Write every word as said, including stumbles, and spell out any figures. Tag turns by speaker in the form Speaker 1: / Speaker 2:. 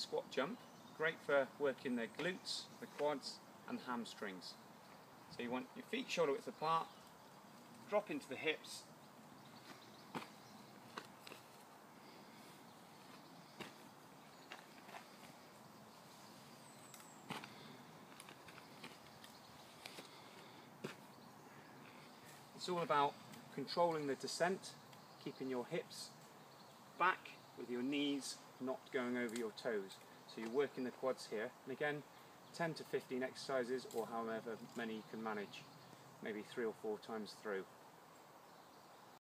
Speaker 1: squat jump, great for working the glutes, the quads and hamstrings. So you want your feet shoulder width apart, drop into the hips, it's all about controlling the descent, keeping your hips back with your knees not going over your toes. So you're working the quads here, and again ten to fifteen exercises or however many you can manage, maybe three or four times through.